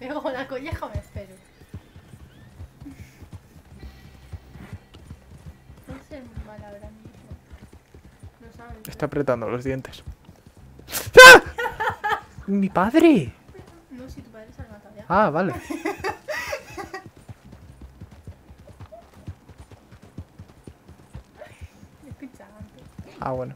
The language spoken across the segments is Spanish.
pego la colleja, me espero. No sé mal ahora mismo. Lo sabes. Está apretando los dientes. ¡Mi padre! No, si tu padre se ha matado ya. Ah, vale. Escucha antes. Ah, bueno.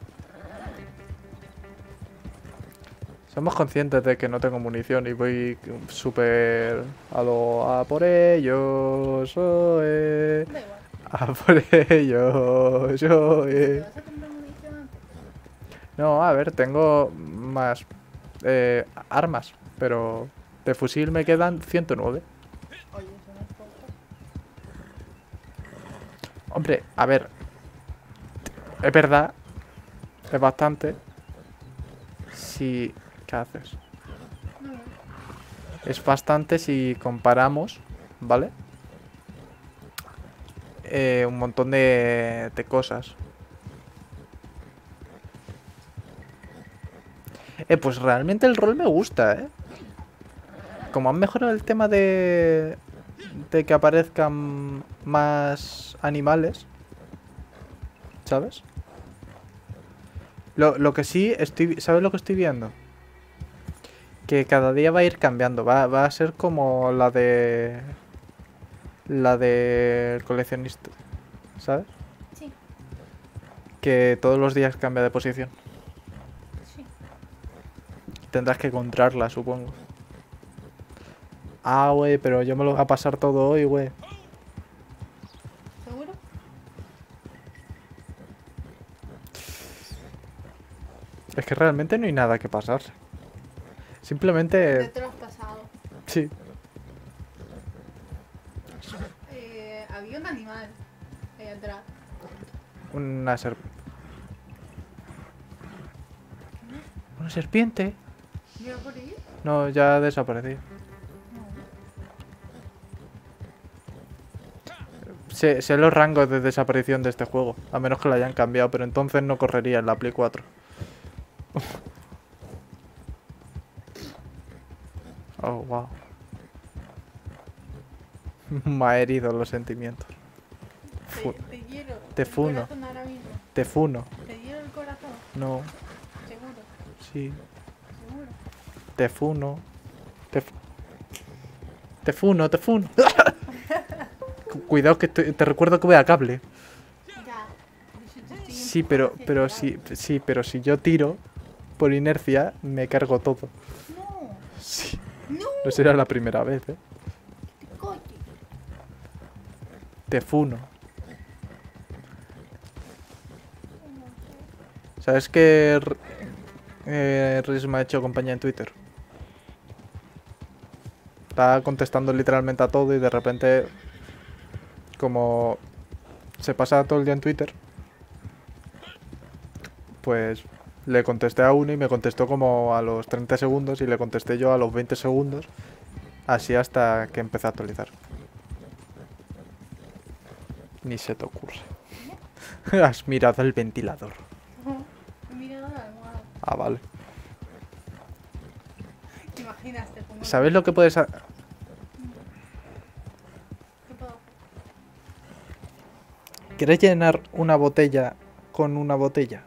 Somos conscientes de que no tengo munición y voy súper a por ellos, Da igual. a por ellos, ¿Te vas a comprar munición antes? No, a ver, tengo más armas, pero de fusil me quedan 109. Oye, eso no es poco. Hombre, a ver, es verdad, es bastante. Si... ¿Qué haces? No, no. Es bastante si comparamos, ¿vale? Un montón de cosas. Pues realmente el rol me gusta, ¿eh? Como han mejorado el tema de que aparezcan más animales, ¿sabes? Lo que sí estoy... ¿Sabes lo que estoy viendo? Que cada día va a ir cambiando. Va a ser como la de... La del coleccionista, ¿sabes? Sí, Que todos los días cambia de posición. sí. Tendrás que encontrarla, supongo. Ah, güey, pero yo me lo voy a pasar todo hoy, güey. ¿Seguro? Es que realmente no hay nada que pasar. Ya Simplemente... te lo has pasado. Sí. Había un animal ahí atrás. Una Una serpiente. ¿Iba por ahí? No, ya ha desaparecido. No. Sé los rangos de desaparición de este juego. A menos que lo hayan cambiado, pero entonces no correría en la Play 4. Oh, wow. Me ha herido los sentimientos. Te quiero. Te el funo. corazón ahora mismo. Te funo. Te quiero el corazón. No, Seguro. sí. Seguro. Te funo. Te funo, te funo. Cuidado que te recuerdo que voy a cable. Ya. Yo te estoy Sí, empujando hacia el pero si yo tiro por inercia, me cargo todo. lado. No. Sí. No. No será la primera vez, ¿eh? Coche. Te funo. ¿Sabes que Riz me ha hecho compañía en Twitter? Está contestando literalmente a todo y de repente, como se pasa todo el día en Twitter, pues le contesté a uno y me contestó como a los 30 segundos y le contesté yo a los 20 segundos, así hasta que empecé a actualizar. Ni se te ocurre. Has mirado el ventilador. He mirado la almohada. Ah, vale. ¿Te imaginas? Te pongo... ¿Sabes lo que puedes hacer? ¿Qué puedo hacer? ¿Quieres llenar una botella con una botella?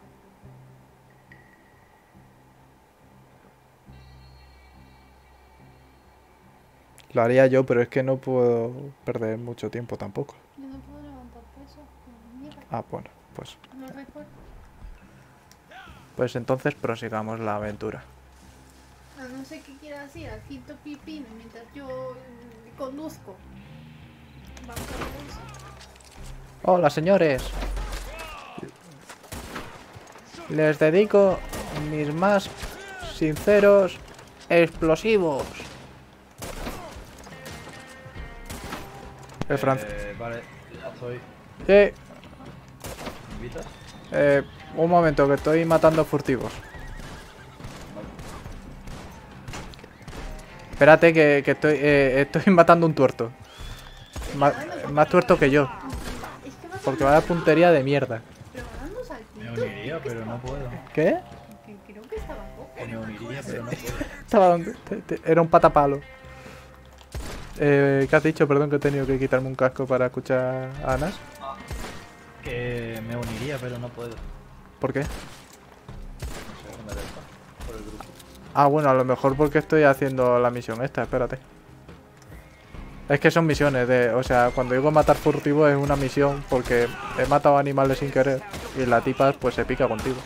Lo haría yo, pero es que no puedo perder mucho tiempo tampoco. Yo no puedo levantar peso. Mierda. Ah, bueno, pues No recuerdo. entonces prosigamos la aventura. A no ser que quieras ir al quinto pipino mientras yo conduzco. Vamos a ver eso. Hola, señores. Les dedico mis más sinceros explosivos. El francés. Vale, ya estoy. Sí, ¿Me invitas? un momento, que estoy matando furtivos. Espérate, que estoy matando un tuerto. Más tuerto que yo. Es que vas Porque vaya puntería de mierda. preparando Me saltito. uniría, pero no puedo. ¿Qué? Que creo que estaba poco. Me uniría, pero no puedo. Estaba donde... Era un patapalo. ¿Qué has dicho? Perdón, que he tenido que quitarme un casco para escuchar a Anas. Que me uniría, pero no puedo. ¿Por qué? No sé, no me deja. Por el grupo. Ah, bueno, a lo mejor porque estoy haciendo la misión esta, espérate. Es que son misiones o sea, cuando digo matar furtivo es una misión porque he matado animales sin querer y la tipa pues se pica contigo.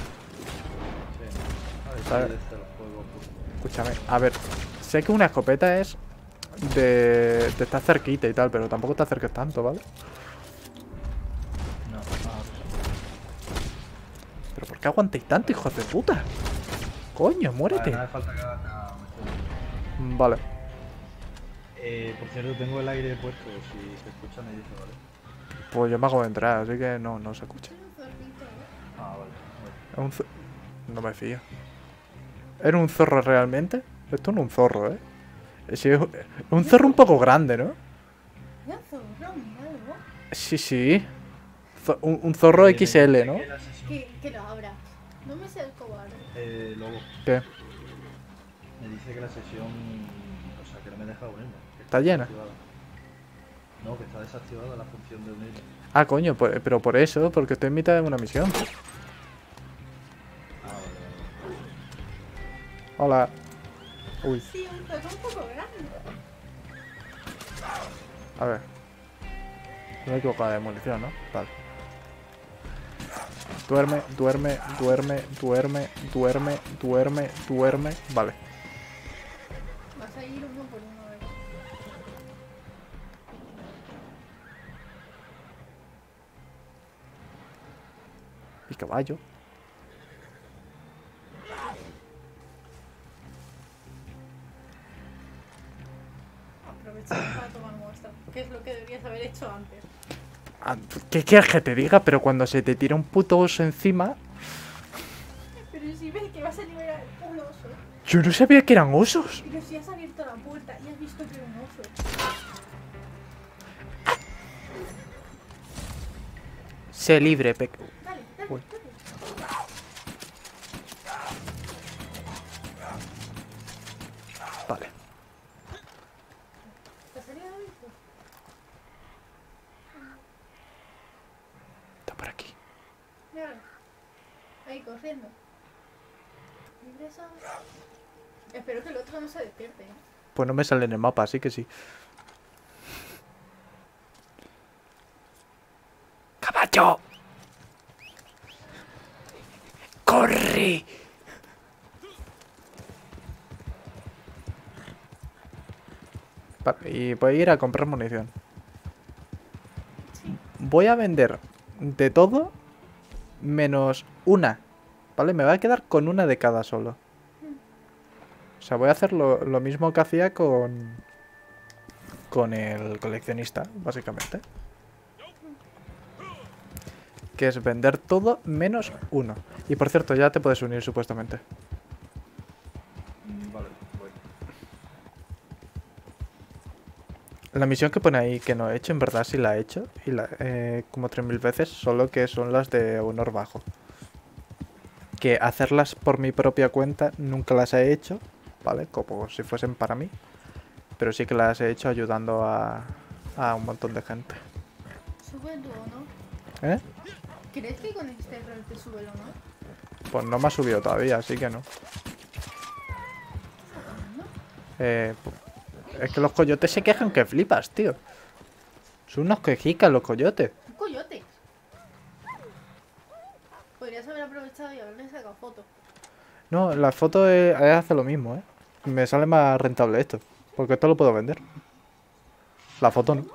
Sí. A Vale. ver si desde el juego. Escúchame, a ver, sé que una escopeta es de estar cerquita y tal, pero tampoco te acerques tanto, ¿vale? No, ¿Pero por qué aguantáis tanto, hijos de puta? Coño, muérete. Nada, falta que haga nada. Vale. Por cierto, tengo el aire puesto. Si se escucha, me dice, ¿vale? Pues yo me hago de entrar, así que no se escucha. Soy un zorrito, ¿eh? Ah, vale. Es un no me fío. ¿Era un zorro realmente? Esto no es un zorro, ¿eh? Sí, es un zorro un poco grande, ¿no? Ya zorro, mira, ¿no? Sí, sí. Un zorro XL, ¿no? Que lo abras. No me seas cobarde. Lobo, ¿Qué? me dice que la sesión. O sea, que no me deja unirme. Que ¿Está llena? desactivada. No, que está desactivada la función de unirme. Ah, coño, pero por eso, porque estoy en mitad de una misión. Ah, vale, vale. Hola. Uy, Sí, un zorro un poco grande. a ver. No me he equivocado de munición, ¿no? Vale. Duerme, duerme, duerme, duerme, duerme, duerme, duerme. Vale. Vas a ir uno por uno, ¿verdad? Y caballo. Aprovechar para tomar muestra. Que es lo que deberías haber hecho antes. Ah, ¿qué quieres que te diga? Pero cuando se te tira un puto oso encima... Pero si ves que vas a liberar un oso. Yo no sabía que eran osos. Pero si has abierto la puerta y has visto que era un oso. Sé libre, Dale, dale, Uy. dale. Vale. ¿Te ha salido de visto? Está por aquí. Míralo. Ahí, corriendo. Ingresa. Espero que el otro no se despierte, ¿eh? Pues no me sale en el mapa, así que sí. ¡Caballo! ¡Corre! Vale, y voy a ir a comprar munición. Sí. Voy a vender de todo menos una. ¿Vale? Me voy a quedar con una de cada solo. O sea, voy a hacer lo mismo que hacía con el coleccionista, básicamente. Que es vender todo menos uno. Y por cierto, ya te puedes unir supuestamente. Vale, voy. La misión que pone ahí que no he hecho, en verdad sí la he hecho. Y como 3000 veces, solo que son las de honor bajo. Que hacerlas por mi propia cuenta nunca las he hecho, ¿vale? Como si fuesen para mí. Pero sí que las he hecho ayudando a un montón de gente. Sube el dúo, ¿no? ¿Eh? ¿Crees que con este rol te sube el honor? Pues no me ha subido todavía, así que no. ¿No? Es que los coyotes se quejan que flipas, tío. Son unos quejicas los coyotes. Un coyote. Podrías haber aprovechado y haberle sacado foto. No, la foto hace lo mismo, ¿eh? Me sale más rentable esto. Porque esto lo puedo vender. La foto no.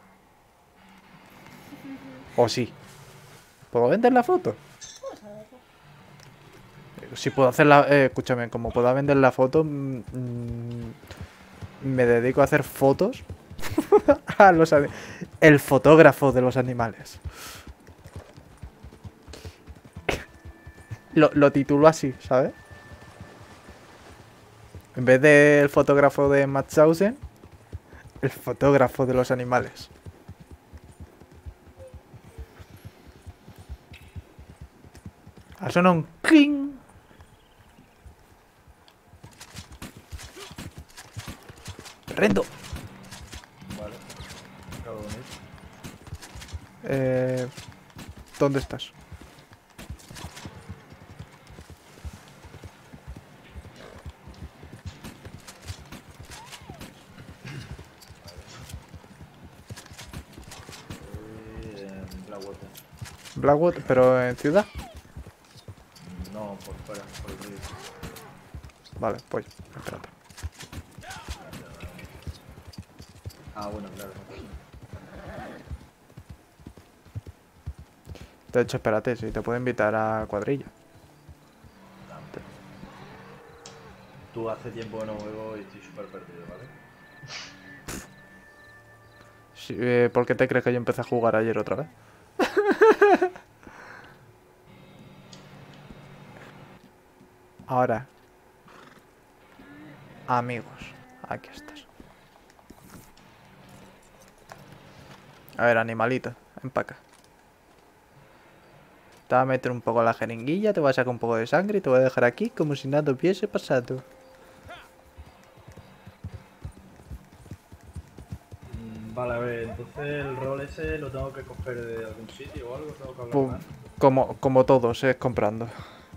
¿O sí? ¿Puedo vender la foto? Vamos a verlo. Si puedo hacer la... escúchame, como pueda vender la foto... me dedico a hacer fotos a el fotógrafo de los animales. Lo titulo así, ¿sabes? En vez del fotógrafo de Mauthausen, el fotógrafo de los animales. Ha sonado un cling. Rendo. Vale. Acabo de unir. ¿Dónde estás? En Blackwater. Blackwood, pero en ciudad. No, por fuera, por el río. Vale, pues, espérate. Ah, bueno, claro. De hecho, espérate, si te puedo invitar a cuadrilla. Tú hace tiempo que no juego y estoy súper perdido, ¿vale? Sí, ¿por qué te crees que yo empecé a jugar ayer otra vez? Ahora. Amigos. Aquí estás. A ver, animalito. Empaca. Te voy a meter un poco la jeringuilla, te voy a sacar un poco de sangre y te voy a dejar aquí como si nada hubiese pasado. Vale, a ver, entonces el rol ese lo tengo que coger de algún sitio o algo, tengo que hablar Pum, más. como todos, es comprando.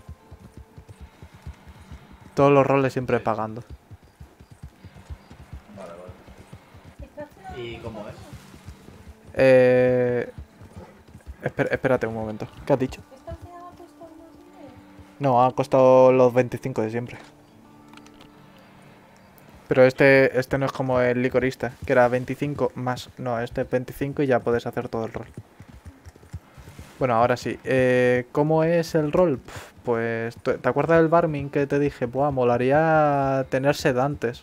Todos los roles siempre Sí. pagando. Vale, vale. ¿Y cómo es? Espérate un momento. ¿Qué has dicho? ¿Esta ciudad ha costado más dinero? No, ha costado los 25 de siempre. Pero este no es como el licorista, que era 25 más. No, este es 25 y ya puedes hacer todo el rol. Bueno, ahora sí. ¿Cómo es el rol? Pues, ¿te acuerdas del Barmin que te dije? Buah, molaría tener sedantes.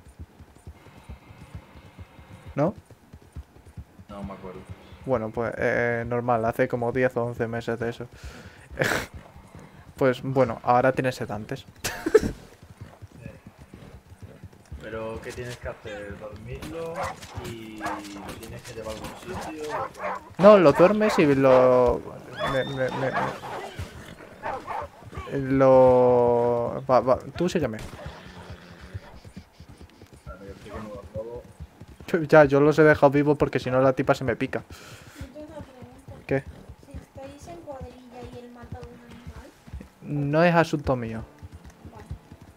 ¿No? No me acuerdo. Bueno, pues normal, hace como 10 o 11 meses de eso. Pues bueno, ahora tienes sedantes. Pero, ¿qué tienes que hacer? ¿Dormirlo? ¿Y lo tienes que llevar a algún sitio? No, lo duermes y lo... Tú sígueme. Claro, yo estoy como todo. Ya, yo los he dejado vivos porque si no la tipa se me pica. Yo tengo una pregunta. ¿Qué? Si estáis en cuadrilla y él mata a un animal, No es asunto mío. vale.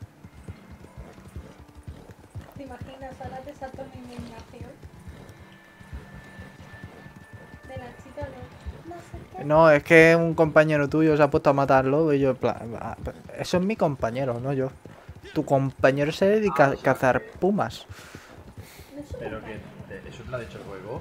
¿Te imaginas? Ahora te salta una indignación de la chica, no sé qué. No, es que un compañero tuyo se ha puesto a matarlo y yo en plan... Eso es mi compañero, no yo. Tu compañero se dedica a cazar pumas. No sé Pero que eso te lo ha dicho el juego.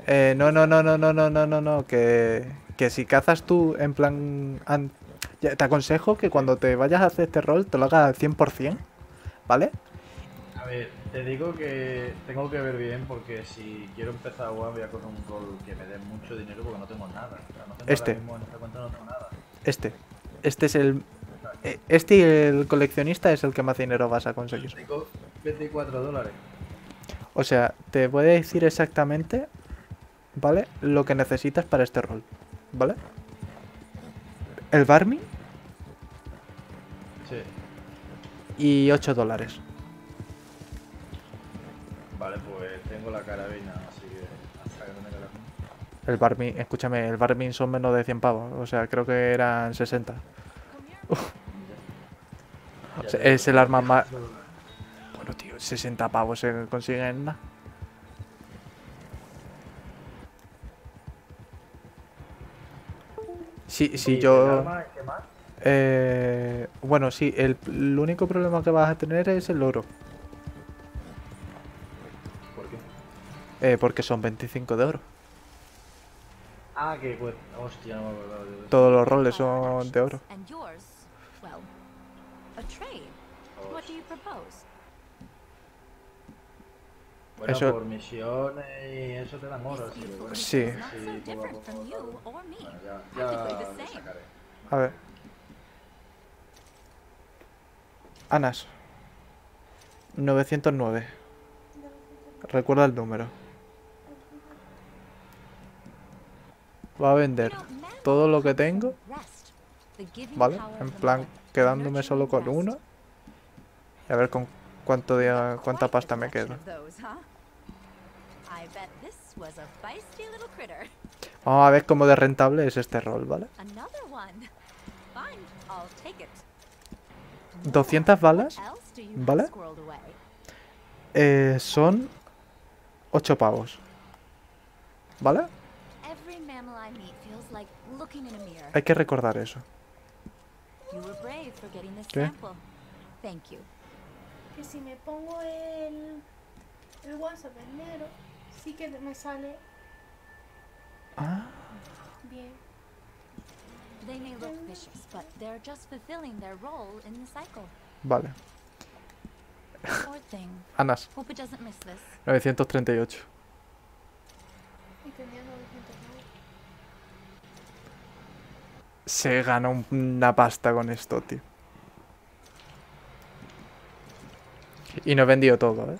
No, que si cazas tú en plan... te aconsejo que cuando te vayas a hacer este rol te lo hagas al 100%, ¿vale? A ver, te digo que tengo que ver bien porque si quiero empezar a jugar voy a coger un rol que me dé mucho dinero porque no tengo nada. O sea, no tengo Este. ahora mismo en esta cuenta no tengo nada. Este es el... Este y el coleccionista es el que más dinero vas a conseguir. Tengo 24 dólares. O sea, te voy a decir exactamente, ¿vale? Lo que necesitas para este rol, ¿vale? El Barmy Sí. y 8 dólares. Vale, pues tengo la carabina, así que hasta que no tenga la... El Barmy, escúchame, el Barmy son menos de 100 pavos. O sea, creo que eran 60. O sea, es el arma más... Bueno, tío, 60 pavos se consiguen nada. Sí, ¿Y el yo... arma, qué más? Bueno, sí, el único problema que vas a tener es el oro. ¿Por qué? Porque son 25 de oro. Ah, que pues... Hostia, no me acordaba de eso. Todos los roles son de oro. And yours, well, a trade. What do you propose? Bueno, Eso- por misiones y eso te dan oro, así que bueno. Sí. It's not so Sí, poco a different poco, from you claro. or me. Bueno, ya Practically the lo same. sacaré. A ver. Anas. 909. Recuerda el número. Va a vender todo lo que tengo, ¿vale? En plan, quedándome solo con uno. Y a ver con cuánta pasta me quedo. I bet this was a feisty little critter. Vamos a ver cómo de rentable es este rol, ¿vale? Another one. Fine, I'll take it. 200 balas, What else do you ¿vale? have squirreled away? Son 8 pavos. ¿Vale? Every mammal I meet feels like looking in a mirror. Hay que recordar eso. You were brave for getting this ¿Qué? sample. Thank you. Que si me pongo el WhatsApp en negro, sí que me sale Ah, bien. They may look vicious, but they're just fulfilling their role in the cycle. vale. Poor thing. Anas, Hope it doesn't miss this. 938. Y tenía 909. Se gana una pasta con esto, tío. Y no he vendido todo, ¿eh?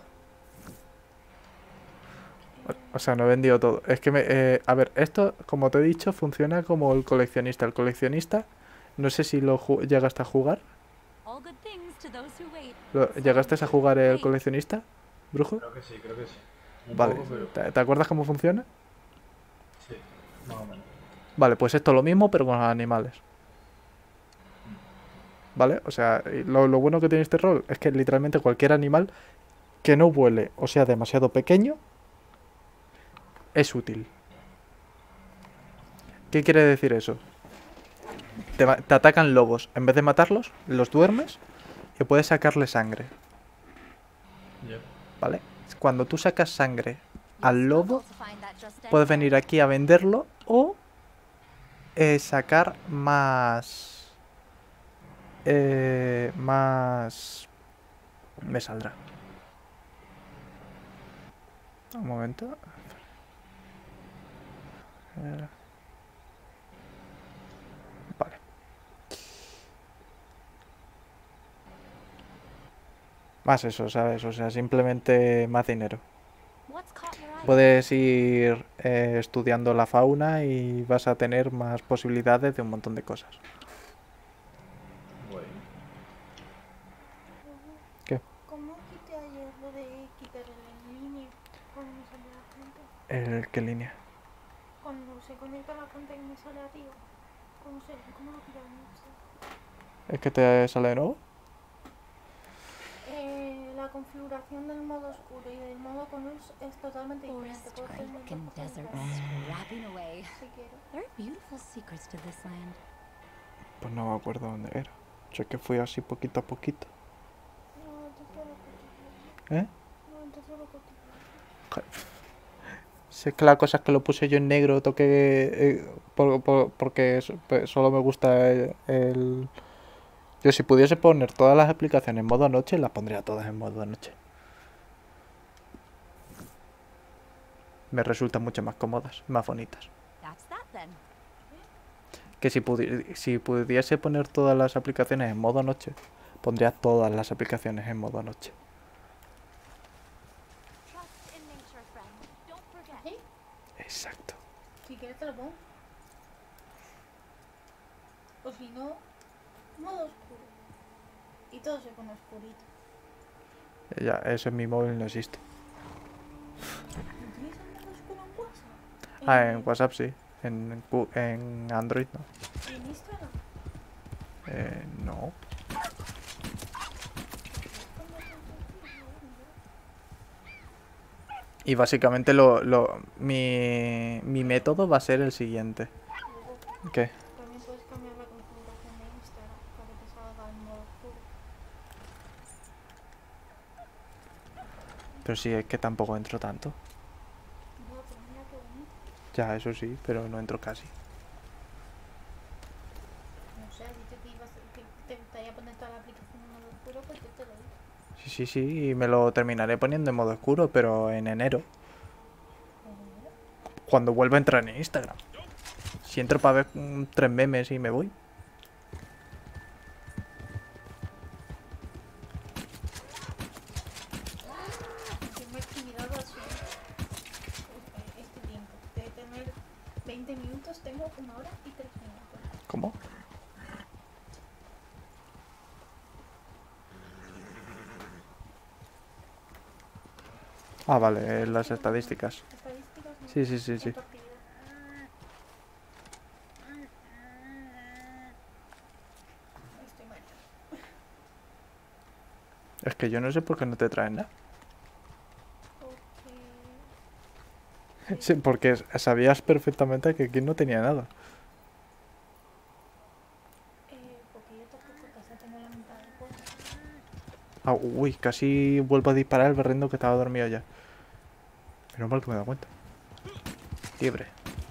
O sea, no he vendido todo. Es que a ver, esto, como te he dicho, funciona como el coleccionista. El coleccionista, no sé si lo llegaste a jugar. All good things to those who wait. ¿Llegaste a jugar el coleccionista, Brujo? Creo que sí, creo que sí. Un Vale. poco, pero ¿Te acuerdas cómo funciona? sí, más o menos. Vale, pues esto es lo mismo, pero con los animales. ¿Vale? O sea, y lo bueno que tiene este rol es que literalmente cualquier animal que no vuele o sea demasiado pequeño es útil. ¿Qué quiere decir eso? Te atacan lobos. En vez de matarlos, los duermes y puedes sacarle sangre. Yep. ¿Vale? Cuando tú sacas sangre al lobo, To find that just puedes venir aquí a venderlo o sacar más... más... Me saldrá. Un momento. Vale. Más eso, ¿sabes? O sea, simplemente más dinero. What's caught your eye? Puedes ir estudiando la fauna y vas a tener más posibilidades de un montón de cosas. Bueno. ¿Qué? ¿Cómo quité ayer lo de quitar el en línea cuando me sale la cuenta? ¿Qué línea? Cuando se conecta la cuenta y me sale arriba. ¿Cómo lo quitaron? ¿Es que te sale de nuevo? La configuración del modo oscuro y del modo con luz es totalmente diferente. Forest, Puedo tener hike, and dos desert configuraciones, scrapping away. si quiero. There are beautiful secrets to this land. Pues no me acuerdo dónde era. Yo que fui así poquito a poquito. No, entonces lo cotizo. ¿Eh? No, entonces lo cotizo. Sé que la cosa es que lo puse yo en negro, toqué porque solo me gusta el... Yo si pudiese poner todas las aplicaciones en modo noche, las pondría todas en modo noche. Me resultan mucho más cómodas, más bonitas. That's that then. Que si pudiese poner todas las aplicaciones en modo noche, pondría todas las aplicaciones en modo noche. Trust in nature, friend. Don't forget. ¿Sí? Exacto. Si quieres te lo pongo. O si no, modo oscuro. Y todo se pone oscurito. Ya, eso en mi móvil no existe. ¿Utilizas modo oscuro en WhatsApp? Ah, en WhatsApp sí. En Android no. ¿Y en Instagram? No. Y básicamente mi método va a ser el siguiente. Luego ¿Qué? también puedes cambiar la configuración de Instagram para que te salga en modo oscuro. Pero sí, es que tampoco entro tanto. No, pero mira qué bonito. Ya, eso sí, pero no entro casi. No sé, dice que ibas que te vaya a poner toda la aplicación en modo oscuro, pues yo te lo digo. Sí, sí, sí, y me lo terminaré poniendo en modo oscuro, pero en enero. Cuando vuelva a entrar en Instagram. Si entro para ver 3 memes y me voy. Estoy muy intimidado así. Este tiempo. De tener 20 minutos, tengo 1 hora y 3 minutos. ¿Cómo? Ah, vale, las estadísticas. Estadísticas, no. Sí, sí, sí, sí. En tu actividad. Estoy mal. Es que yo no sé por qué no te traen nada. Porque... Sí, porque sabías perfectamente que aquí no tenía nada. Porque yo tampoco en casa tengo la mitad del juego. Ah, uy, casi vuelvo a disparar el berrendo que estaba dormido ya. Menos mal que me he dado cuenta. Liebre.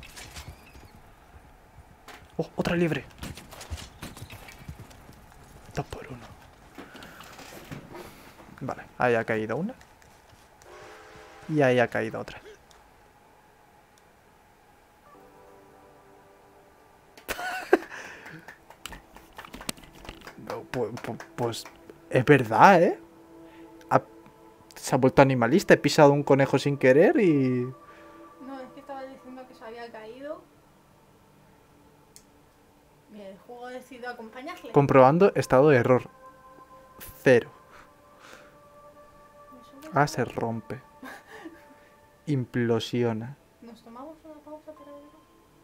¡Oh, otra liebre! 2 por 1. Vale, ahí ha caído una. Y ahí ha caído otra. No, pues es verdad, ¿eh? Se ha vuelto animalista. He pisado un conejo sin querer y... No, es que estaba diciendo que se había caído. Y el juego ha decidido acompañarle. Comprobando estado de error. 0. Eso es Ah, se verdad. rompe. Implosiona. ¿Nos tomamos una pausa para verlo?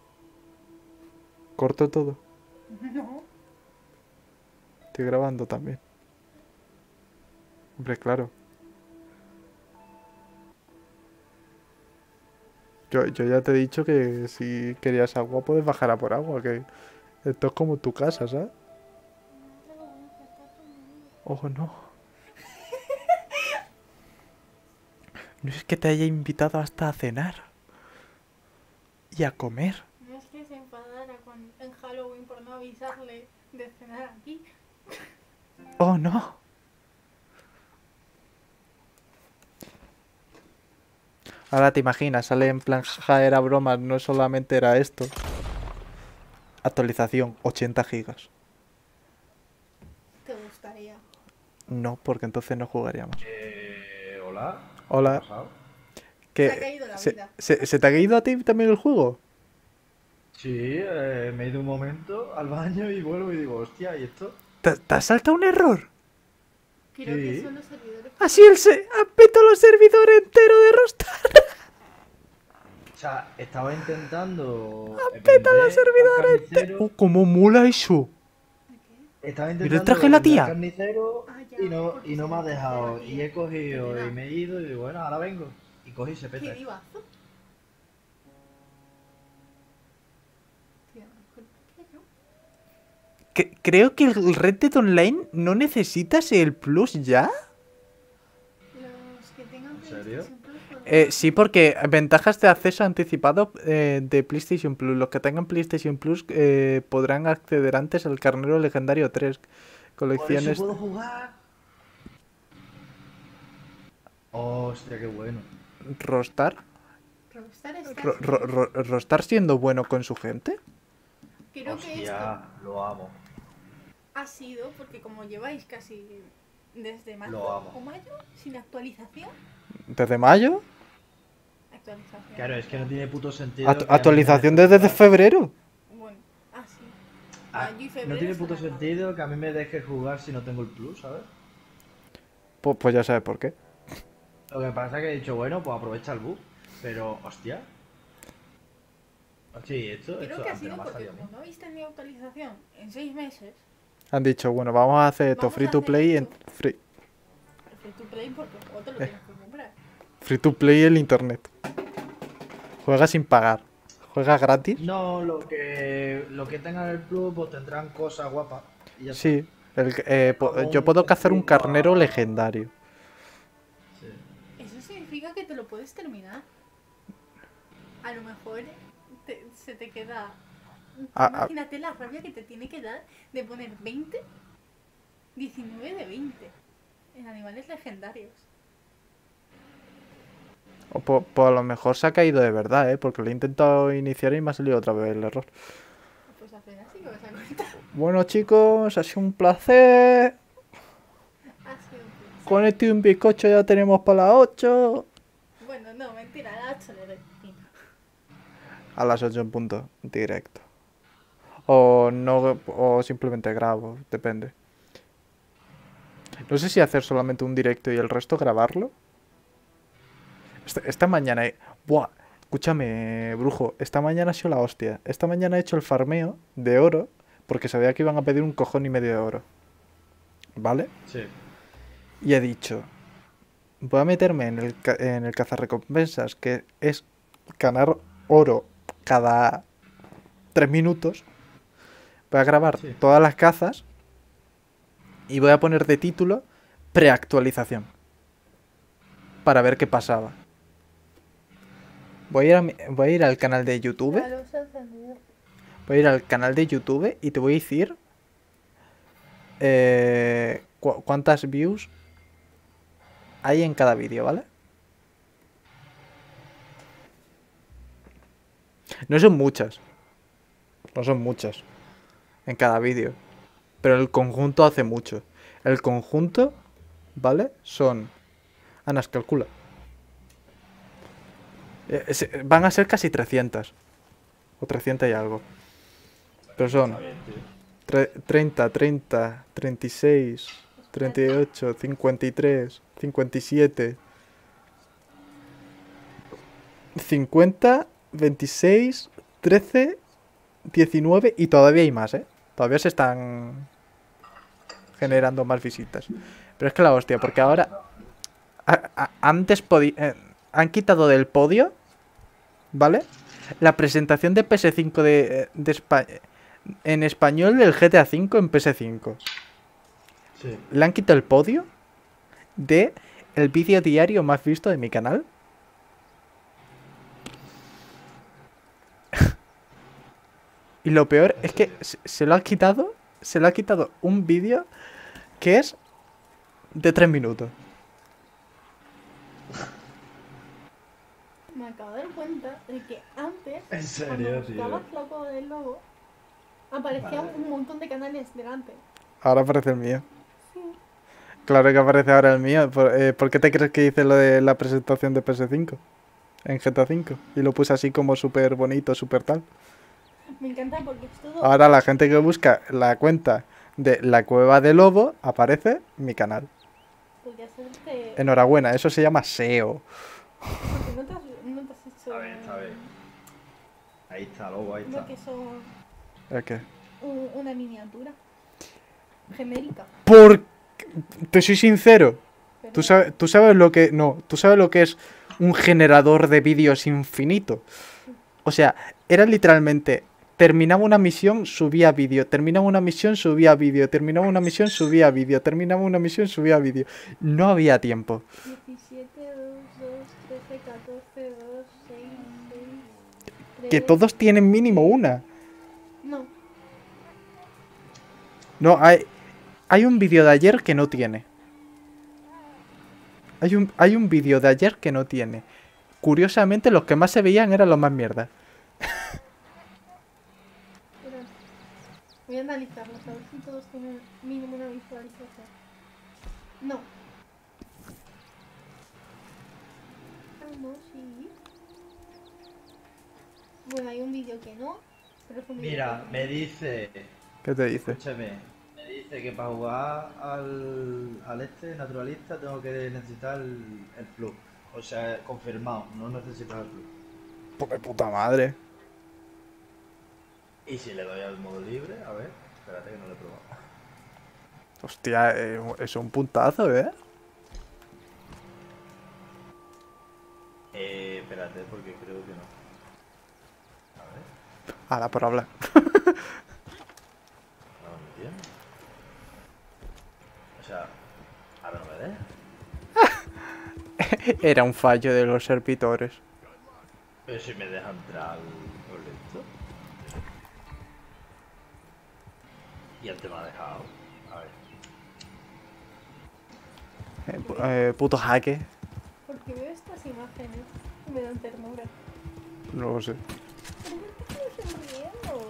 Corto todo. No. Estoy grabando también. Hombre, claro. Yo ya te he dicho que si querías agua puedes bajar a por agua, que esto es como tu casa, ¿sabes? Ojo, no. No es que te haya invitado hasta a cenar. Y a comer. No es que se enfadara en Halloween por no avisarle de cenar aquí. Oh, no. Ahora te imaginas, sale en plan, jaja, era broma, no solamente era esto. Actualización, 80 gigas. ¿Te gustaría? No, porque entonces no jugaríamos. Hola. Hola. ¿Qué ha pasado? ¿Qué? Se ha caído la ¿Se, vida. se te ha caído a ti también el juego? Sí, me he ido un momento al baño y vuelvo y digo, hostia, ¿y esto? ¿Te has saltado un error? Creo que Sí. son los servidores. Así ha petado los servidores enteros de Rostar. O sea, estaba intentando Peta los vender al servidores carnicero. Oh, cómo mola eso. Estaba Mira el intentando traje de la vender al tía. carnicero Ah, ya, y no porque me ha se me dejado. queda la Y tía. he cogido Perdona. y me he ido y digo, bueno, ahora vengo. Y cogí y se peta. ¿Qué divazo? Tío, ¿por qué no? Creo que el Red Dead Online no necesitas el Plus ya. Los que tengan ¿En serio? PlayStation Plus podrán- Sí, porque ventajas de acceso anticipado de PlayStation Plus. Los que tengan PlayStation Plus podrán acceder antes al Carnero Legendario 3. ¿Por eso Colecciones puedo jugar? Hostia, qué bueno. Rostar. Rockstar está Rostar siendo bueno con su gente. Creo que esto Hostia, lo amo. ha sido porque como lleváis casi desde marzo Lo amo. o mayo sin actualización. Desde mayo. Actualización. Claro, es que no tiene puto sentido. que a mí me Actualización deje desde jugar. febrero. Bueno, sí. Ah, Mayo y febrero no tiene son puto acá. sentido que a mí me deje jugar si no tengo el plus, ¿sabes? Pues ya sabes por qué. Lo que pasa es que he dicho, bueno, pues aprovecha el bug. Pero, hostia. Sí, esto Creo que ha antes sido no me ha porque salido a mí. como no habéis tenido actualización en 6 meses, Han dicho, bueno, vamos a hacer esto Vamos a free to hacer play esto. free, free to play porque luego te lo tienes que comprar. free to play el internet. Juega sin pagar. Juega gratis. No, lo que tengan el plus, pues tendrán cosas guapas. Y ya Sí. Como Yo un puedo cazar un festival. carnero legendario. está. Sí. Eso significa que te lo puedes terminar. A lo mejor se te queda... Imagínate la rabia que te tiene que dar de poner 20, 19 de 20 en animales legendarios. O por a lo mejor se ha caído de verdad, ¿eh? Porque lo he intentado iniciar y me ha salido otra vez el error. Pues al final sí que vas a contar. Bueno, chicos, ha sido un placer. Ha sido un placer. Con este y un bizcocho ya tenemos para las 8. Bueno, no, mentira, a las 8 le doy pepino. A las 8 en punto, directo. O no, o simplemente grabo, depende. No sé si hacer solamente un directo y el resto grabarlo. Esta mañana... Buah, escúchame, brujo. Esta mañana ha sido la hostia. Esta mañana he hecho el farmeo de oro porque sabía que iban a pedir un cojón y medio de oro. ¿Vale? Sí. Y he dicho... Voy a meterme en el cazarrecompensas, que es ganar oro cada 3 minutos. Voy a grabar Sí. todas las cazas y voy a poner de título preactualización para ver qué pasaba. Voy a ir al canal de YouTube. La luz se ha encendido. Voy a ir al canal de YouTube y te voy a decir cuántas views hay en cada vídeo, ¿vale? No son muchas. No son muchas. En cada vídeo. Pero el conjunto hace mucho. El conjunto, ¿vale? Son... Anas, calcula. Van a ser casi 300. O 300 y algo. Pero son... Está bien, tío. 30, 30, 36, 38, 53, 57, 50, 26, 13, 19 y todavía hay más, ¿eh? Todavía se están generando más visitas. Pero es que la hostia, porque ahora... Antes han quitado del podio, ¿vale? La presentación de PS5 de España... En español del GTA V en PS5. Sí. Le han quitado el podio de el vídeo diario más visto de mi canal. Y lo peor es que se lo ha quitado un vídeo que es de 3 minutos. Me acabo de dar cuenta de que antes, En serio, cuando tío. buscabas la cueva del lobo, aparecían Vale. un montón de canales delante. Ahora aparece el mío. Sí. Claro que aparece ahora el mío. ¿Por qué te crees que hice lo de la presentación de PS5? En GTA V. Y lo puse así como súper bonito, súper tal. Me encanta porque es todo. Ahora la gente que busca la cuenta de la cueva del lobo, aparece mi canal. Podría hacerte. Enhorabuena, eso se llama SEO. Porque no te has hecho. Está bien, está bien. Ahí está, lobo, ahí está. Lo que son ¿El qué? una miniatura genérica. Te soy sincero. Pero ¿Tú sabes lo que... No, tú sabes lo que es un generador de vídeos infinito. O sea, era literalmente... Terminaba una misión, subía vídeo. Terminaba una misión, subía vídeo. Terminaba una misión, subía vídeo. Terminaba una misión, subía vídeo. No había tiempo. 17, 2, 2, 13, 14, 2, 6, 6, 3. Que todos tienen mínimo una. No, No, hay un vídeo de ayer que no tiene. Hay un vídeo de ayer que no tiene. Curiosamente, los que más se veían eran los más mierda. espera. Voy a analizarlos, a ver si todos tienen mínimo una visualización. No. Ah, no, sí. Bueno, hay un vídeo que no, pero es un vídeo Mira, que... me dice... ¿Qué te dice? Escúchame. Me dice que para jugar al este naturalista tengo que necesitar el flux. O sea, confirmado, no necesitas el flux. Pues de puta madre. Y si le doy al modo libre, a ver, espérate que no lo he probado. Hostia, es un puntazo, ¿eh? Espérate, porque creo que no. A ver, Ahora por hablar. no lo entiendo. O sea, ahora no me deja. Era un fallo de los servidores. Pero si me deja entrar al proyecto. Y antes me ha dejado. A ver. Puto jaque. Porque veo estas imágenes y me dan ternura. No lo sé. ¿Pero por qué estoy sonriendo?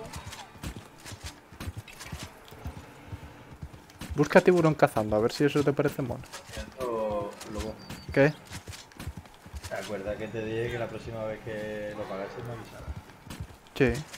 Busca tiburón cazando, a ver si eso te parece mono. Esto, luego, ¿Qué? ¿te acuerdas que te dije que la próxima vez que lo pagases me avisara? Sí.